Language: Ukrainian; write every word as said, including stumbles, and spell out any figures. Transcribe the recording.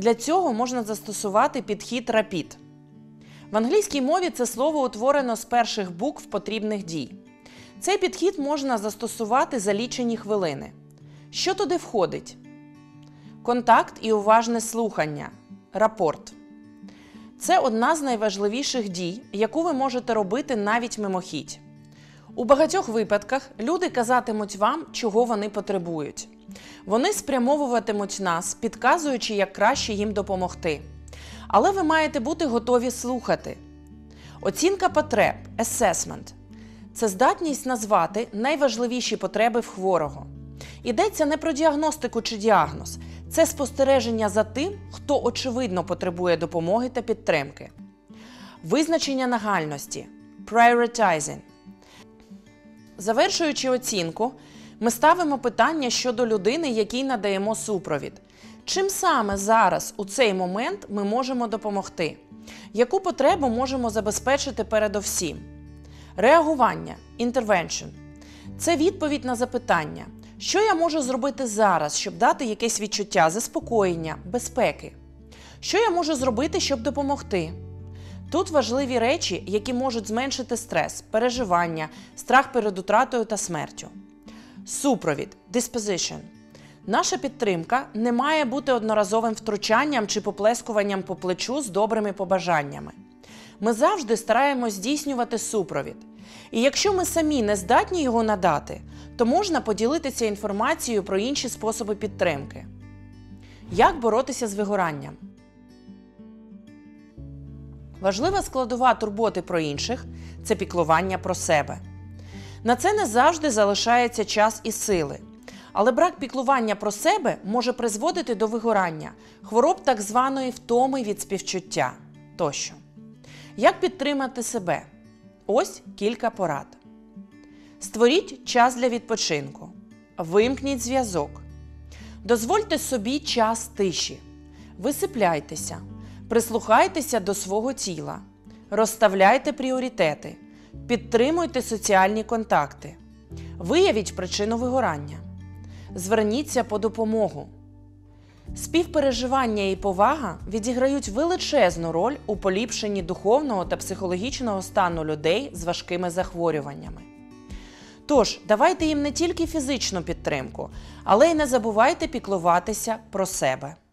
Для цього можна застосувати підхід рапід. В англійській мові це слово утворено з перших букв потрібних дій. Цей підхід можна застосувати за лічені хвилини. Що туди входить? Контакт і уважне слухання. Рапорт. Це одна з найважливіших дій, яку ви можете робити навіть мимохідь. У багатьох випадках люди казатимуть вам, чого вони потребують. Вони спрямовуватимуть нас, підказуючи, як краще їм допомогти. Але ви маєте бути готові слухати. Оцінка потреб – assessment – це здатність назвати найважливіші потреби в хворого. Йдеться не про діагностику чи діагноз. Це спостереження за тим, хто очевидно потребує допомоги та підтримки. Визначення нагальності – prioritizing. Завершуючи оцінку, ми ставимо питання щодо людини, якій надаємо супровід. Чим саме зараз, у цей момент, ми можемо допомогти? Яку потребу можемо забезпечити передовсім? Реагування – intervention. Це відповідь на запитання. Що я можу зробити зараз, щоб дати якесь відчуття заспокоєння, безпеки? Що я можу зробити, щоб допомогти? Тут важливі речі, які можуть зменшити стрес, переживання, страх перед утратою та смертю. Супровід – disposition. Наша підтримка не має бути одноразовим втручанням чи поплескуванням по плечу з добрими побажаннями. Ми завжди стараємось здійснювати супровід. І якщо ми самі не здатні його надати, то можна поділитися інформацією про інші способи підтримки. Як боротися з вигоранням? Важлива складова турботи про інших – це піклування про себе. На це не завжди залишається час і сили. Але брак піклування про себе може призводити до вигорання, хвороб так званої втоми від співчуття тощо. Як підтримати себе? Ось кілька порад. Створіть час для відпочинку. Вимкніть зв'язок. Дозвольте собі час тиші. Висипляйтеся. Прислухайтеся до свого тіла. Розставляйте пріоритети. Підтримуйте соціальні контакти. Виявіть причину вигорання. Зверніться по допомогу. Співпереживання і повага відіграють величезну роль у поліпшенні духовного та психологічного стану людей з важкими захворюваннями. Тож, давайте їм не тільки фізичну підтримку, але й не забувайте піклуватися про себе.